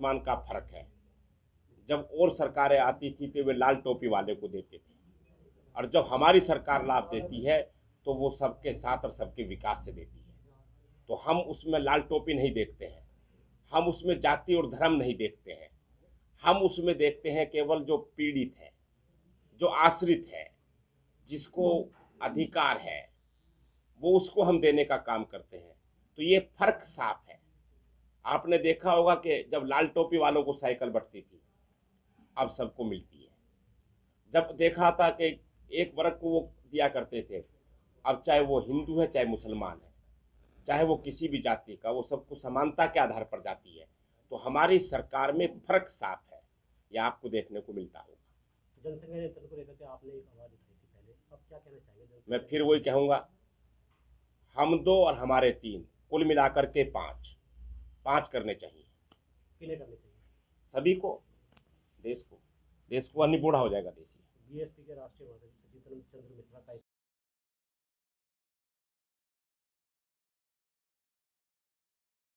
आसमान का फर्क है। जब और सरकारें आती थी तो वे लाल टोपी वाले को देते थे, और जब हमारी सरकार लाभ देती है तो वो सबके साथ और सबके विकास से देती है। तो हम उसमें लाल टोपी नहीं देखते हैं, हम उसमें जाति और धर्म नहीं देखते हैं, हम उसमें देखते हैं केवल जो पीड़ित है, जो आश्रित है, जिसको अधिकार है, वो उसको हम देने का काम करते हैं। तो ये फर्क साफ है। आपने देखा होगा कि जब लाल टोपी वालों को साइकिल बंटती थी, अब सबको मिलती है। जब देखा था कि एक वर्ग को वो दिया करते थे, अब चाहे वो हिंदू है चाहे मुसलमान है, चाहे वो किसी भी जाति का, वो सबको समानता के आधार पर जाती है। तो हमारी सरकार में फर्क साफ है, यह आपको देखने को मिलता होगा। जनसंख्या नियंत्रण को लेकर के आपने एक आवाज उठाई थी पहले, अब क्या कहना चाहिए? मैं फिर वही कहूँगा, हम दो और हमारे तीन, कुल मिलाकर के पाँच करने चाहिए। किन्हें करने चाहिए? सभी को, देश को, अन्य बूढ़ा हो जाएगा देश। बीएसपी के राष्ट्रीय महासचिव चंद्र मिश्रा का